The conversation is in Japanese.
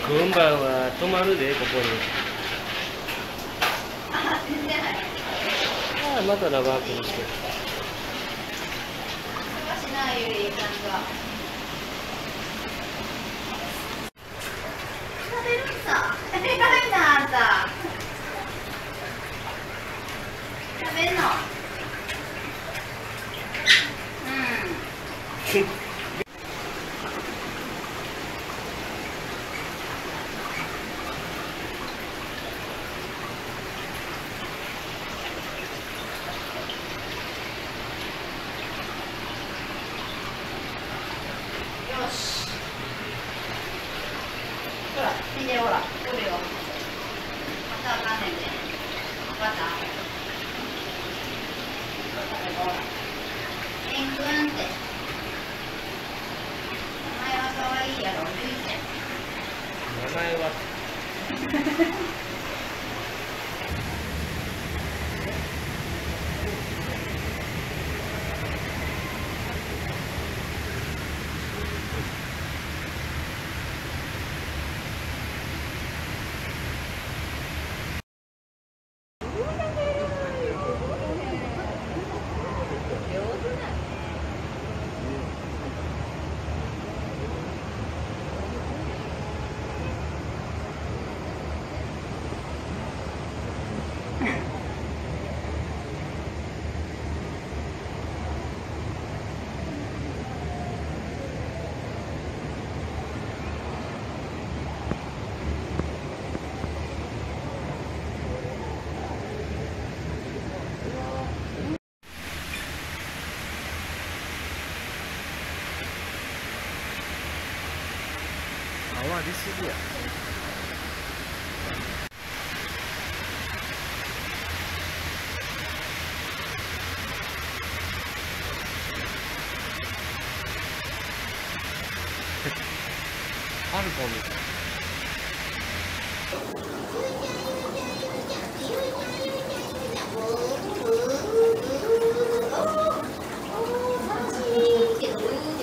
今晩は泊まるで、ここに。 全然入る。 ああ、またラバークにして。 忙しないよりなんか。食べるんさ。偉いなあんた。食べんの。うん。よし。ほら、見てほら、これよ。またあかんねんで。また。ほら。ケンくんって。名前は可愛いやろ、ゆいちゃん。 名前は。回りすぎや。ファルコンみたい。 おー、楽しいけど。